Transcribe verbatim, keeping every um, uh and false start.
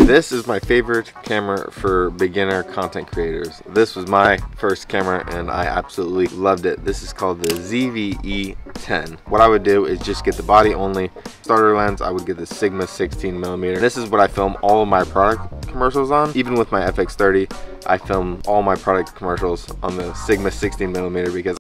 This is my favorite camera for beginner content creators. This was my first camera and I absolutely loved it. This is called the Z V E ten. What I would do is just get the body only starter lens. I would get the Sigma sixteen millimeter. This is what I film all of my product commercials on. Even with my F X thirty, I film all my product commercials on the Sigma sixteen millimeter because